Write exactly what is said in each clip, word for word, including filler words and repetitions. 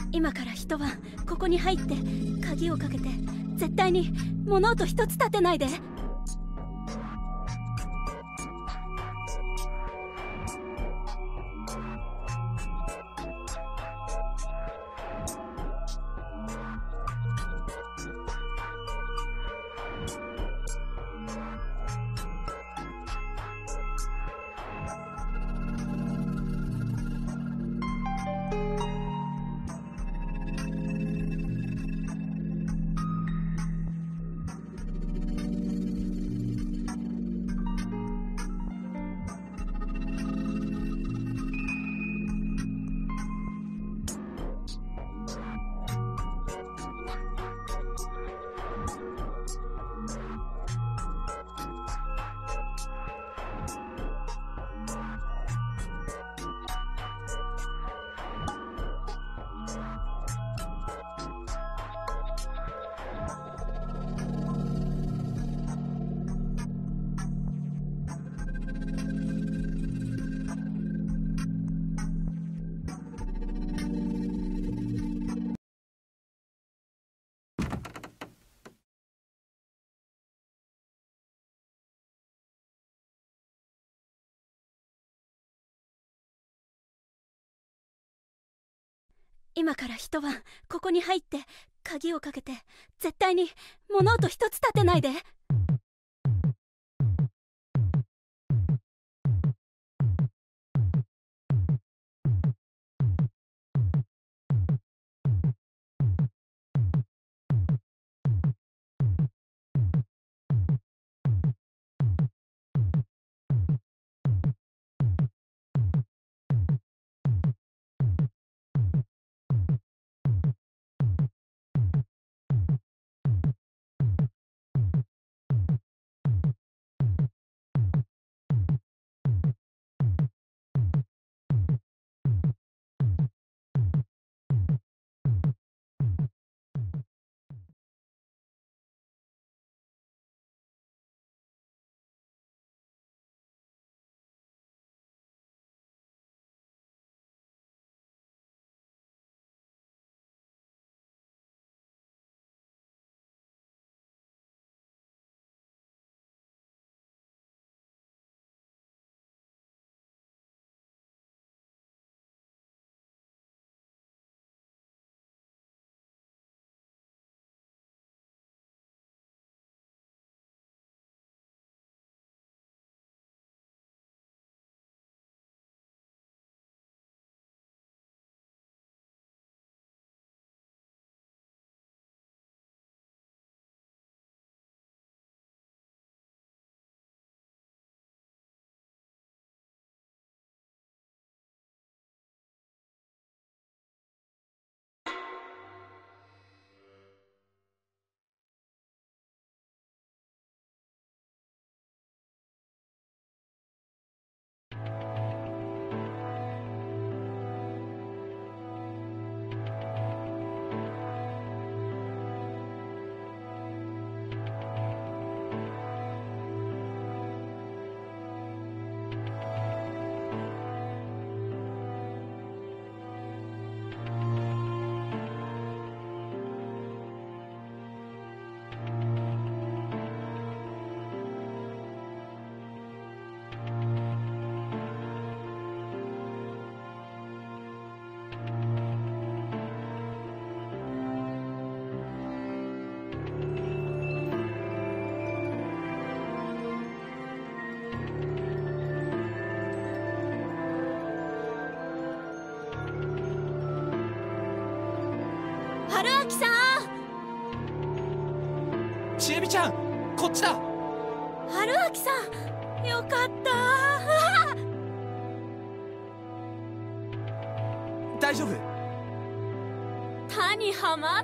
今から一晩ここに入って鍵をかけて、絶対に物音一つ立てないで。今から一晩ここに入って鍵をかけて、絶対に物音一つ立てないで。春明さん、 ちえみちゃん、こっちだ。 春明さん、よかった大丈夫？ 田にはまった。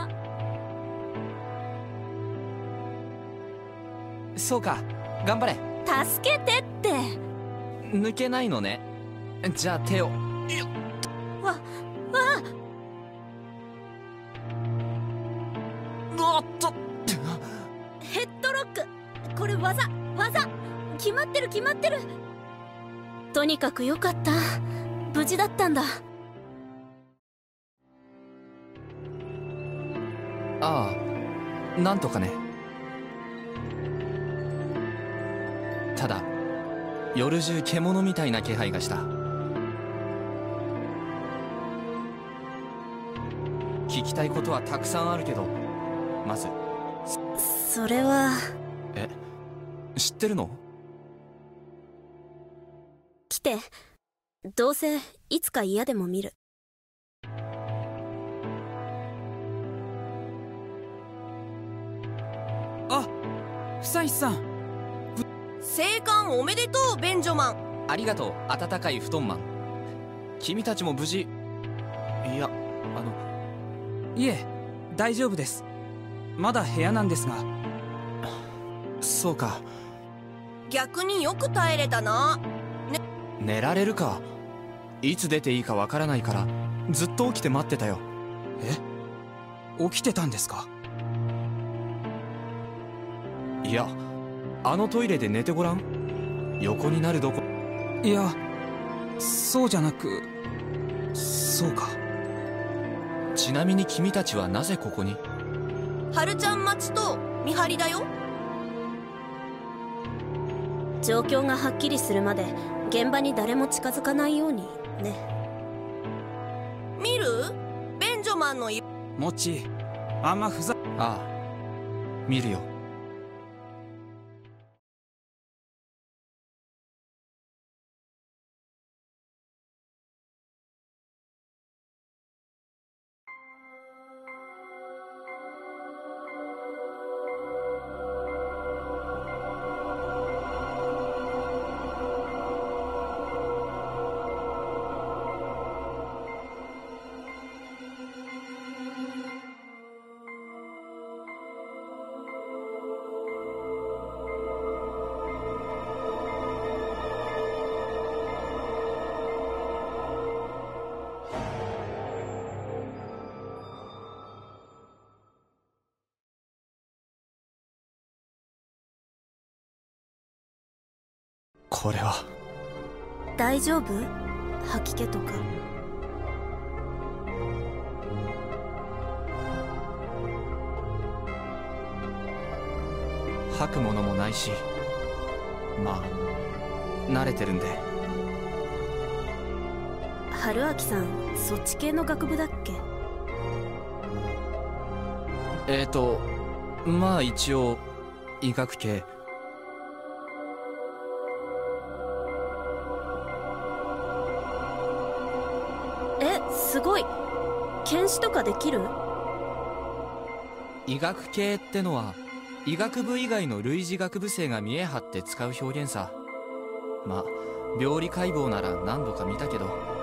そうか、頑張れ。 助けてって。 抜けないのね。じゃあ手を。 わ、わおっと。 ヘッドロック、これ技技決まってる決まってる。とにかくよかった、無事だったんだ。 ああ、なんとかね。ただ夜中獣みたいな気配がした。聞きたいことはたくさんあるけど、まず。 それは。 え、知ってるの？ 来て。どうせいつか嫌でも見る。 あ、久石さん。 生還おめでとう、ベンジョマン。 ありがとう、温かい布団マン。君たちも無事。いや、あの。 いえ、大丈夫です。まだ部屋なんですが。 そうか。 逆によく耐えれたな。ね、 寝られるか。いつ出ていいかわからないからずっと起きて待ってたよ。 え、起きてたんですか？ いや、あのトイレで寝てごらん。横になるどこ。 いや、そうじゃなく。そうか。 ちなみに君たちはなぜここに？ 春ちゃん待ちと見張りだよ。 状況がはっきりするまで現場に誰も近づかないようにね。 見る？ベンジョマンのい。 もち、あんまふざ。 ああ、見るよ。これは。 大丈夫？吐き気とか。 吐くものもないし、まあ慣れてるんで。 春明さん、そっち系の学部だっけ？ えーとまあ一応医学系。 え、すごい。検視とかできる？ 医学系ってのは医学部以外の類似学部生が見え張って使う表現さ。まあ病理解剖なら何度か見たけど。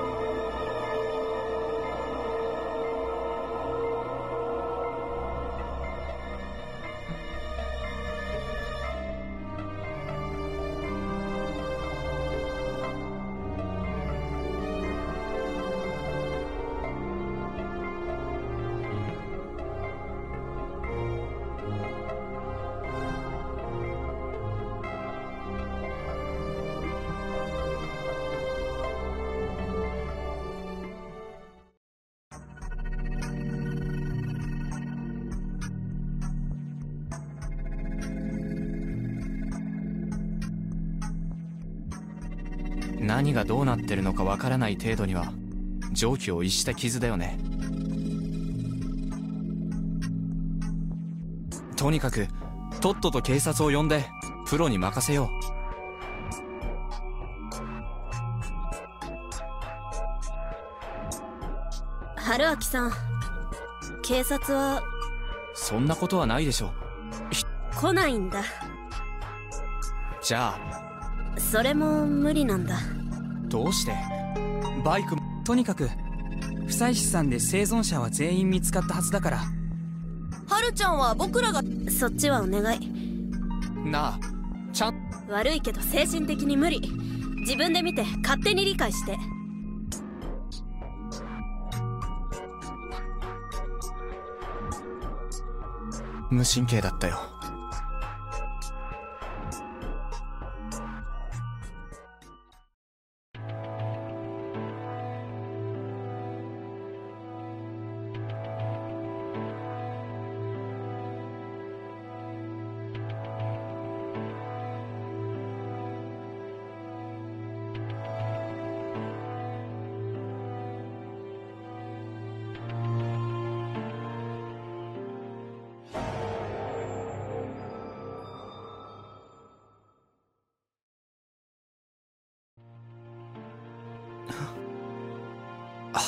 何がどうなってるのかわからない程度には常軌を逸した傷だよね。とにかくとっとと警察を呼んでプロに任せよう。 春明さん、警察は。 そんなことはないでしょ。 来ないんだ。 じゃあそれも無理なんだ。 どうして？バイク。 とにかく久石さんで生存者は全員見つかったはずだから。 春ちゃんは僕らが。 そっちはお願い。 なあ、ちゃん。 悪いけど精神的に無理。自分で見て勝手に理解して。 無神経だったよ。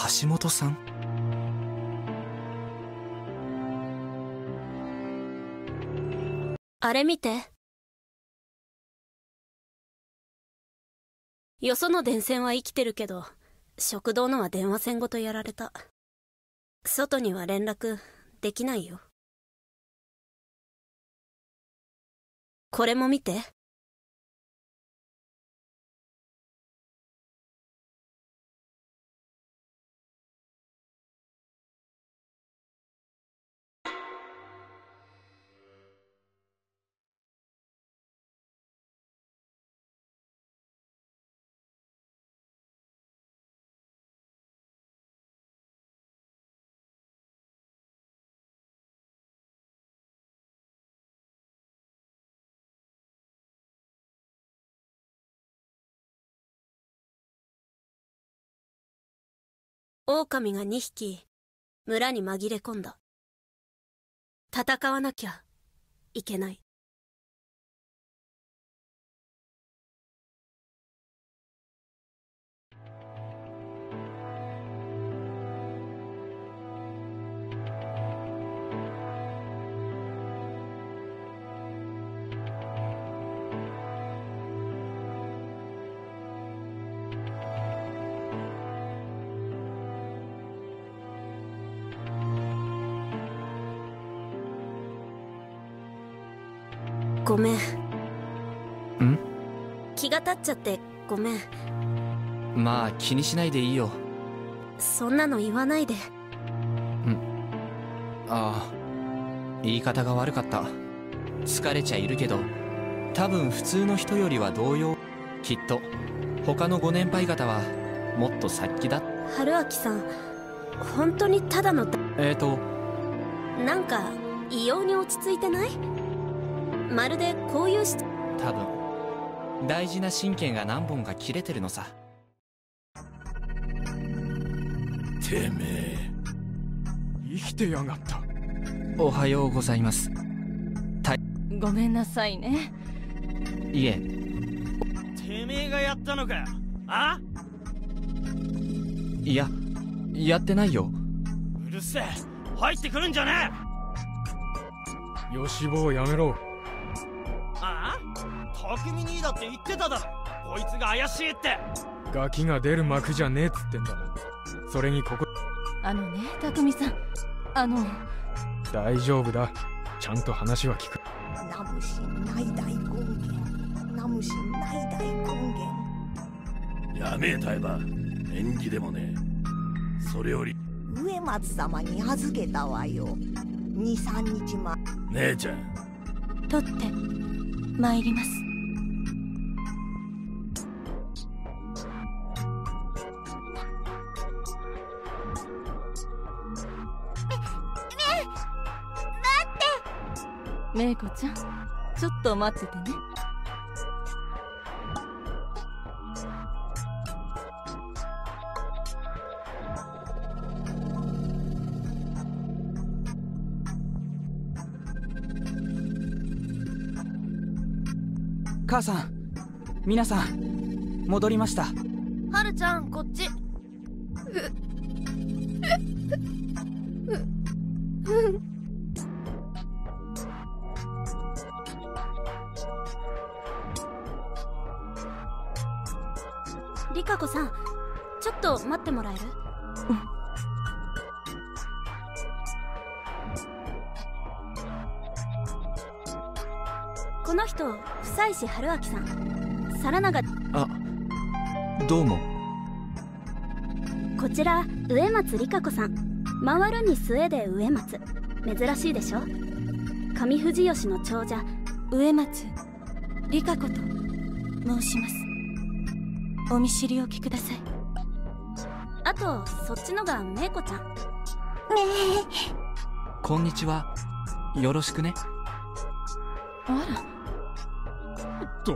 橋本さん？ あれ見て。よその電線は生きてるけど、食堂のは電話線ごとやられた。外には連絡できないよ。これも見て。狼がにひき村に紛れ込んだ。戦わなきゃいけない。ごめん。 ん？ 気が立っちゃってごめん。 まあ気にしないでいいよ。 そんなの言わないで。 うん。ああ、言い方が悪かった。疲れちゃいるけど、多分普通の人よりは動揺。きっと他のご年配方はもっと殺気だ。 春明さん、本当にただのだ。 えーとなんか異様に落ち着いてない？まるでこういうし多分大事な神経が何本か切れてるのさ。 てめえ生きてやがった。 おはようございます。たごめんなさいね。 いえ。 てめえがやったのかよ。あ？ いや、やってないよ。 うるせえ、入ってくるんじゃねえ。よしぼうやめろ。 ああ？匠兄だって言ってただろ、こいつが怪しいって。 ガキが出る幕じゃねえっつってんだ。それにここ。 あのね、匠さん、あの大丈夫だ、ちゃんと話は聞く。 ナムシン内大権現、ナムシン内大権現。 やめえタイバー、縁起でもねえ。それより植松様に預けたわよ。二三日前。 姉ちゃん、 取って参ります。 メイコちゃん、ちょっと待っててね。 母さん、皆さん戻りました。 はるちゃん、こっち。 リカ子さん、ちょっと待ってもらえる？ うん。 この人、久石春明さん。皿長。 あ、どうも。 こちら植松里香子さん。回るに末で植松、珍しいでしょ。上藤吉の長者植松里香子と申します。お見知りおきください。あとそっちのがめいこちゃん。 こんにちは、よろしくね。 あらと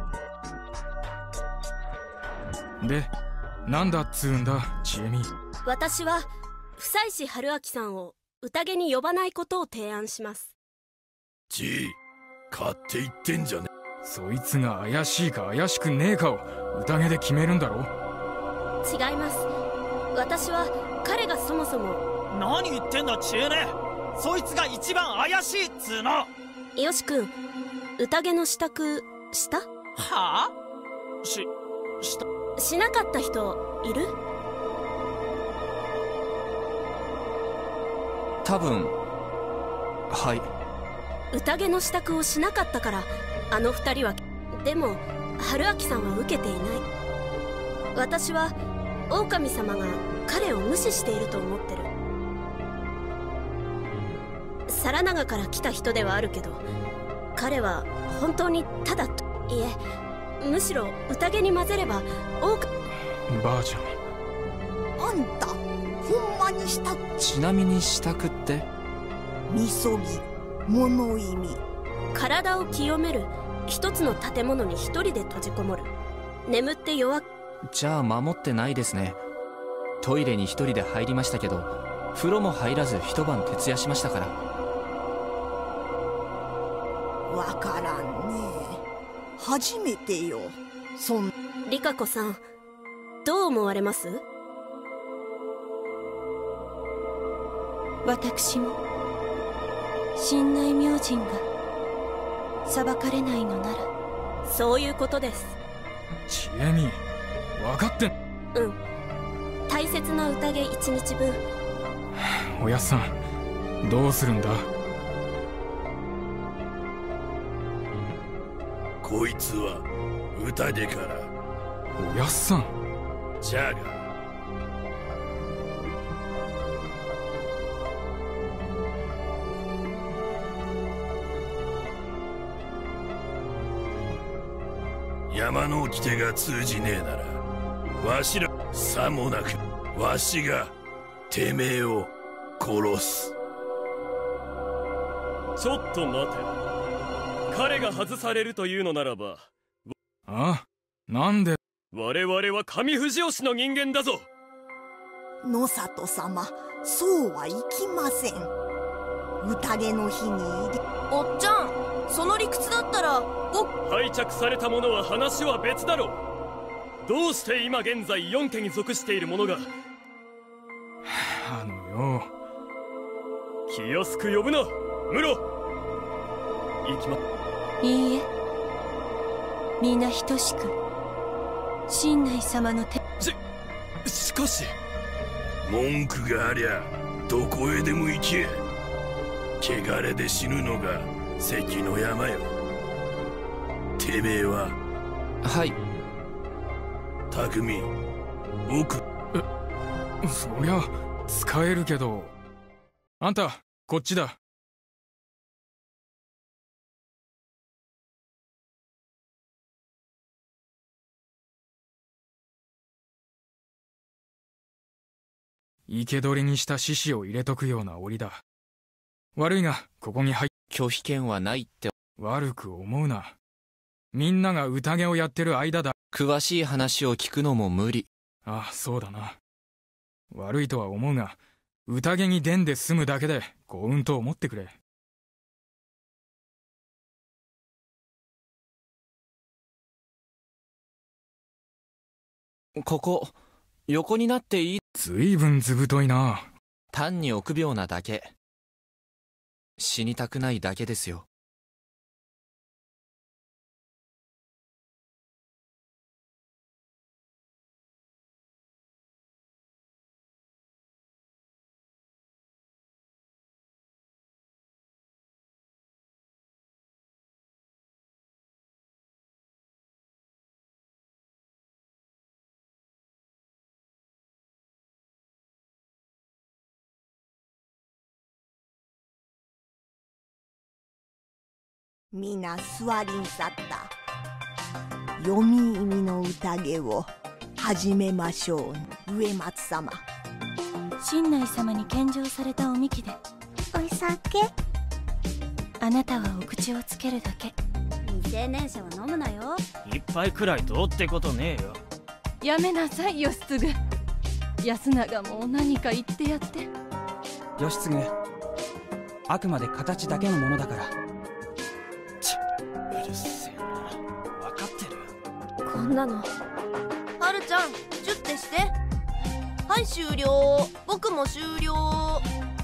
で、なんだっつうんだ、ちえみ。 私は久石春明さんを宴に呼ばないことを提案します。 じい、勝手言ってんじゃね。 そいつが怪しいか怪しくねえかを宴で決めるんだろ。 違います。 私は彼がそもそも。 何言ってんだ中年。そいつが一番怪しいっつーの。 よし君、宴の支度した？ はあ？し、した。 しなかった人いる？ 多分はい。 宴の支度をしなかったからあの二人は。でも春明さんは受けていない。私は狼様が彼を無視していると思ってる。皿長から来た人ではあるけど、彼は本当にただ、いえむしろ宴に混ぜれば狼。 ばあちゃん、 あんたほんまにしたっちなみに支度ってみそぎ物意味。 体を清める。一つの建物に一人で閉じこもる。眠って弱。 じゃあ守ってないですね。トイレに一人で入りましたけど、風呂も入らず一晩徹夜しましたから。 わからんねえ。初めてよ。そん。 リカ子さん、どう思われます？ 私も神内明神が裁かれないのなら。 そういうことです。 ちえみ、分かってん。 うん、大切な宴一日分。 おやっさん、どうするんだ？ こいつは宴から。 おやっさん。 じゃが山の掟が通じねえなら、わしらさもなくわしがてめえを殺す。 ちょっと待て。彼が外されるというのならば。 あ？なんで？ 我々は上藤吉の人間だぞ。 野里様、そうはいきません。宴の日に入り。 おっちゃん、その理屈だったらご。 廃着された者は話は別だろう。どうして今現在四家に属している者が。 あのよ、 気安く呼ぶな、ムロ。行きま。 いいえ、皆等しく神内様の手。 ししかし文句がありゃどこへでも行け。汚れで死ぬのが関の山よ。てめえは？ はい。 匠、僕。 え、そりゃ使えるけど。あんたこっちだ。生け捕りにした獅子を入れとくような檻だ。悪いがここに入っ。 拒否権はないって。 悪く思うな。みんなが宴をやってる間だ。 詳しい話を聞くのも無理。 ああ、そうだな。悪いとは思うが、宴に出んで済むだけで幸運と思ってくれ。 ここ横になっていい？ ずいぶんずぶといな。 単に臆病なだけ。死にたくないだけですよ。 みな座りんさった。読み意味の宴を始めましょう。植松様、 神内様に献上されたおみきで。 お酒？ あなたはお口をつけるだけ。 未成年者は飲むなよ。 一杯くらいどうってことねえよ。 やめなさい義継。安永も何か言ってやって。 義継、あくまで形だけのものだから。 うるせえな、分かってる。 こんなの。 はるちゃん、チュッてして。 はい終了。僕も終了。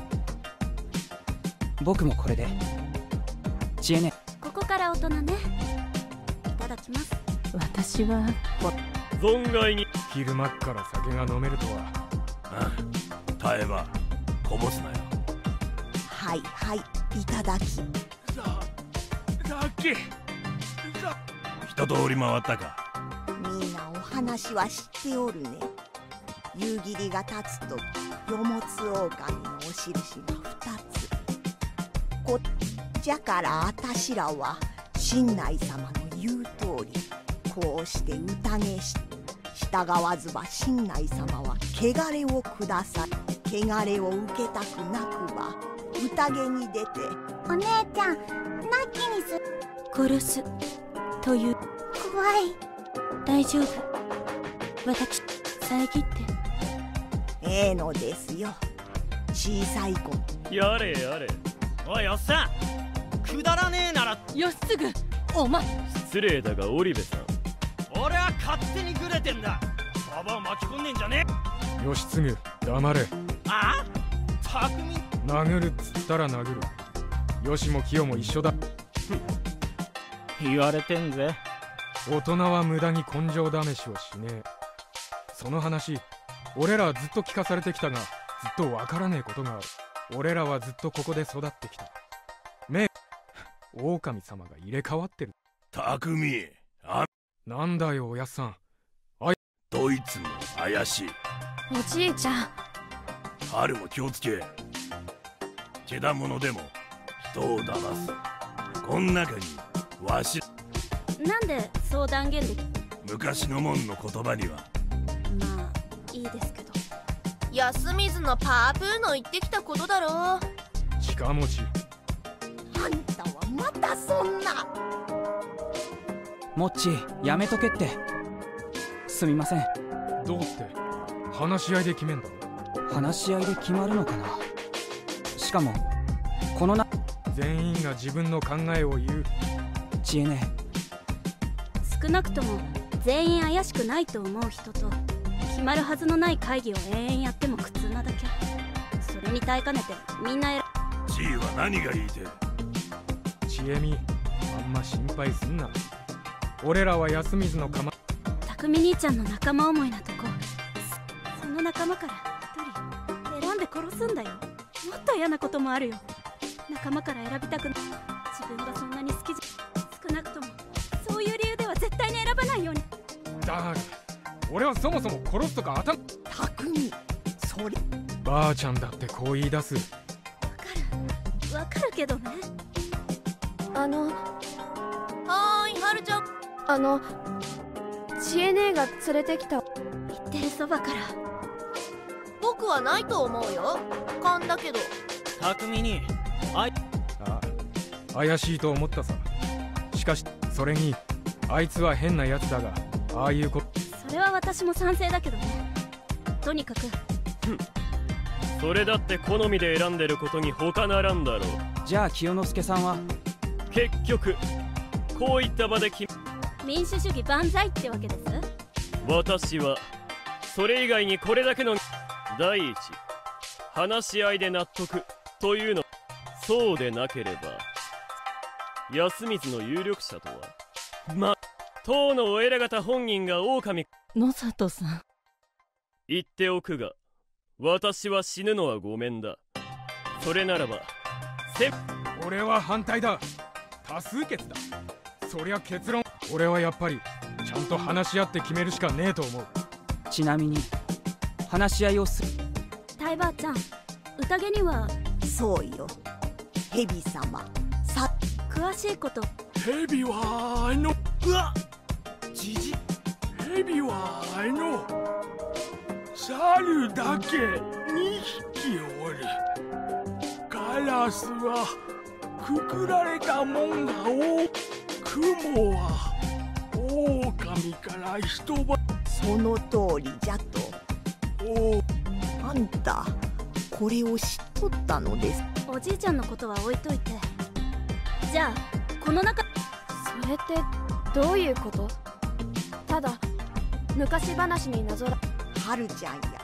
僕もこれで。知恵ね。 ここから大人ね。いただきます。 私は存外に昼間っから酒が飲めるとは。 ああ、耐えばこぼすなよ。 はいはい、いただき。 ささっき一通り回ったか。 みんなお話は知っておるね。夕霧が立つとよもつ狼のお印が二つ。こっじゃからあたしらは親内様の言う通りこうして宴し従わずば親内様は汚れをください。汚れを受けたくなくば宴に出てお姉ちゃんなきにす殺すという。 怖い。 大丈夫。私遮って。 ええのですよ。小さい子。 やれやれ。 おいおっさん、くだらねえなら。 義継、お前。 失礼だが織部さん、 俺は勝手にグレてんだ。ババを巻き込んでんじゃねえ。 義継、黙れ。 ああ、匠。 殴るっつったら殴る。よしも清も一緒だ。 言われてんぜ。 大人は無駄に根性試しをしねえ。その話、俺らはずっと聞かされてきたが、ずっとわからねえことがある。俺らはずっとここで育ってきた。め狼様が入れ替わってる。 匠、あなんだよおやっさん。 どいつも怪しい。 おじいちゃん。 春も気をつけ。けだものでも人を騙す。こん中にわし。 なんでそう断言でき。 昔のもんの言葉には。 まあいいですけど。 安水のパープーの言ってきたことだろう。 近持ち。 あんたはまたそんな。 モッチー、やめとけって。すみません。 どうって話し合いで決めんだろ。 話し合いで決まるのかな。しかもこのな全員が自分の考えを言う。 知恵ね。 少なくとも全員怪しくないと思う人と決まるはずのない会議を延々やっても苦痛なだけ。それに耐えかねてみんな選知恵は何が言いて。 知恵み、あんま心配すんな。俺らは安水の釜。 匠兄ちゃんの仲間思いなとこ、その仲間から一人選んで殺すんだよ。もっと嫌なこともあるよ。仲間から選びたくない。自分がそんなに好きじゃ、少なくともそういう理由では絶対に選ばないように。 だが俺はそもそも殺すとか頭。 匠、そればあちゃんだってこう言い出す。 わかるわかるけどね。 あのはーい、はるちゃん。 あの知恵姉が連れてきた。 言ってるそばから。 僕はないと思うよ。勘だけど。 匠にあいああ、怪しいと思ったさ。しかしそれにあいつは変なやつだが、ああいうこそれは私も賛成だけどね。とにかくそれだって好みで選んでることに他ならんだろう。 じゃあ清之助さんは。 結局こういった場で決民主主義万歳ってわけです。 私はそれ以外にこれだけの。第一、話し合いで納得というの。そうでなければ安水の有力者とはま当のお偉方本人が狼。 野里さん。 言っておくが私は死ぬのはごめんだ。それならばせ俺は反対だ。多数決だ。そりゃ結論。俺はやっぱりちゃんと話し合って決めるしかねえと思う。 ちなみに話し合いをする。 タイばあちゃん、宴には。 そうよ。蛇様さ。 詳しいこと。 蛇はあのうわじじ蛇はあの猿だけにひきおる。カラスはくくられたもんが多く、雲は狼から一晩。 その通りじゃと。おお、あんたこれを知っとったのです。 おじいちゃんのことは置いといて、じゃあこの中。 それってどういうこと？ただ昔話になぞら。 はるちゃんや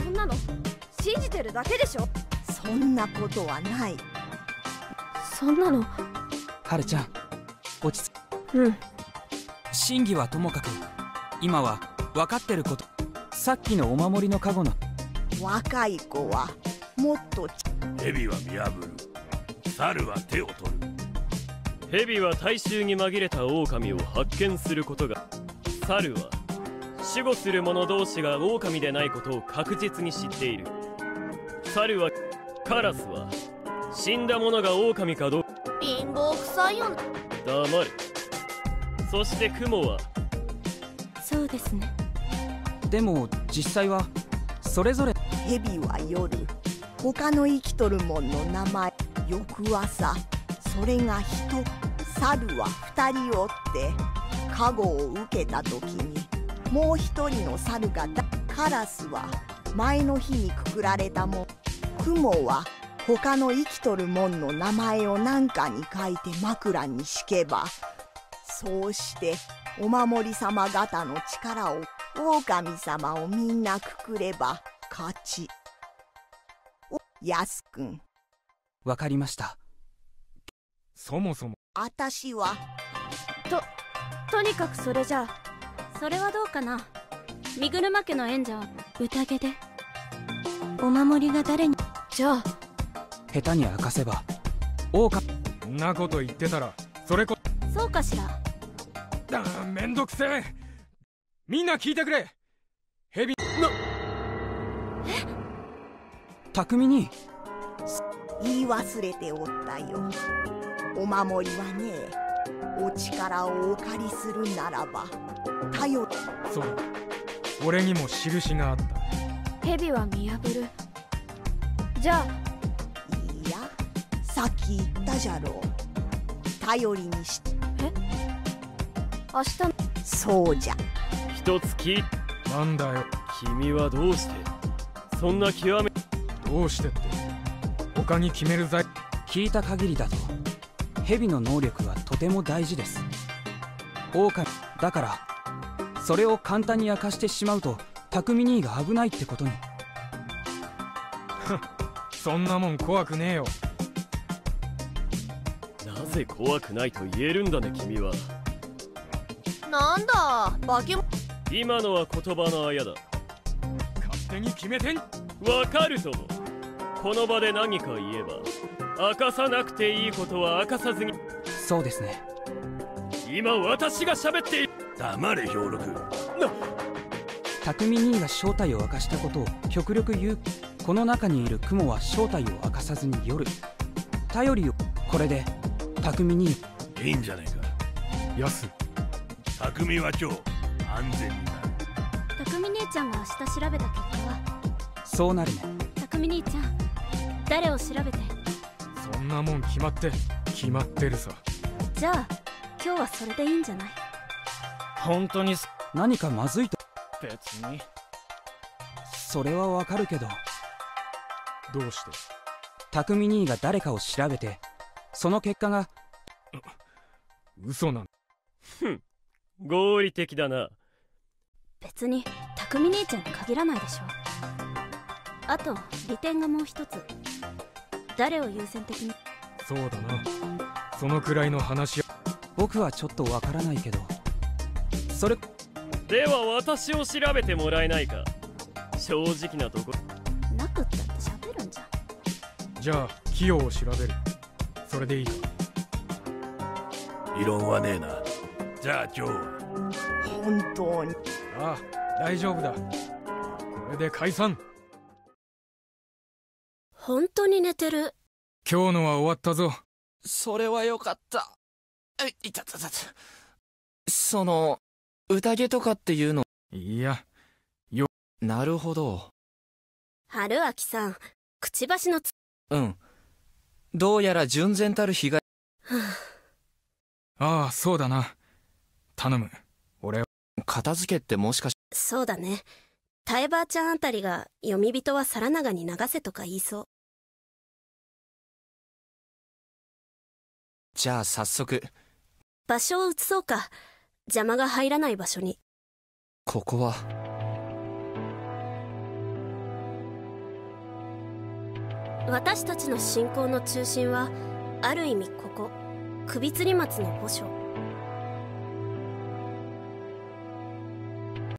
そんなの信じてるだけでしょ。 そんなことはない。 そんなの。 はるちゃん、落ち着うん。 真偽はともかく、今は分かってること。さっきのお守りのカゴの若い子はもっとち蛇は見破る、猿は手を取る。 蛇は大衆に紛れた狼を発見することが、猿は守護する者同士が狼でないことを確実に知っている。猿は、カラスは死んだ者が狼かどうか。 貧乏くさいよね。 黙れ。そして雲は、 そうですね。 でも実際はそれぞれ。 蛇は夜、他の生きとるもんの名前。翌朝、それが人、猿は二人おって加護を受けた時に、もう一人の猿がだ。カラスは前の日にくくられたもん。雲は他の生きとるもんの名前を何かに書いて枕に敷けば、そうしてお守り様方の力を、狼様をみんなくくれば勝ち。お、やすくん。 わかりました。 そもそもあたしはととにかくそれじゃあ。それはどうかな。身車家の縁者は宴でお守りが誰に。 じゃあ下手に明かせば狼。 そんなこと言ってたらそれこそうかしら。 だめんどくせえ。みんな聞いてくれ。ヘビなえ匠に言い忘れておったよ。お守りはね、お力をお借りするならば頼っ。 そうだ、俺にも印があった。 蛇は見破る。じゃあいや、さっき言ったじゃろう。頼りにして。 え明日。 そうじゃ。 一つ聞い。 なんだよ。 君はどうしてそんな極め。 どうしてって他に決める材。 聞いた限りだと蛇の能力はとても大事です。狼だからそれを簡単に明かしてしまうと匠兄が危ないってことに。 そんなもん怖くねえよ。 なぜ怖くないと言えるんだね君は。 なんだ化け物。 今のは言葉のあやだ。 勝手に決めてん。 わかるとも。この場で何か言えば明かさなくていいことは明かさずに。 そうですね。 今私が喋っている。 黙れ兵六。な匠兄が正体を明かしたことを極力言う。この中にいる雲は正体を明かさずに夜頼りを。これで匠兄。 いいんじゃねえか。 やす。 匠は今日安全になる。 匠兄ちゃんが明日調べた結果は。 そうなるね。 匠兄ちゃん、誰を調べて。 そんなもん決まって決まってるさ。 じゃあ今日はそれでいいんじゃない。 本当に何かまずいと。 別に。 それはわかるけど。 どうして。 匠兄が誰かを調べてその結果が嘘なん。 ふん、合理的だな。 別に匠兄ちゃんに限らないでしょ。あと利点がもう一つ。誰を優先的に。 そうだな、そのくらいの話。 僕はちょっとわからないけど。それでは私を調べてもらえないか。正直なとこ。 なくったって喋るんじゃん。 じゃあ器用を調べる。それでいいか。 異論はねえな。じゃあ今日は本当に。 ああ、大丈夫だ。これで解散。 本当に寝てる。 今日のは終わったぞ。 それはよかった。いたたたた。その宴とかっていうの。 いや、よ。 なるほど。 春明さん、くちばしのつ。 うん。どうやら純然たる被害。 ああ、そうだな。頼む。俺を。 片付けってもしかし。 そうだね。タエバーちゃんあたりが読み人は皿長に流せとか言いそう。 じゃあ早速。 場所を移そうか。邪魔が入らない場所に。 ここは私たちの信仰の中心はある意味ここ首吊り松の墓所。